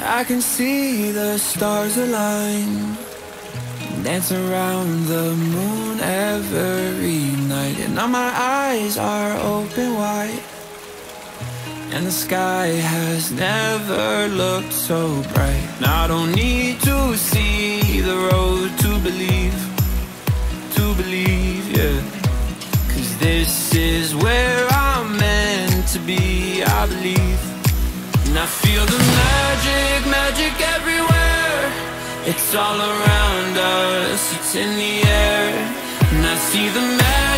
I can see the stars align, dance around the moon every night. And now my eyes are open wide, and the sky has never looked so bright. Now I don't need to see the road to believe, yeah. 'Cause this is where I'm meant to be, I believe. And I feel the magic, magic everywhere. It's all around us, it's in the air. And I see the magic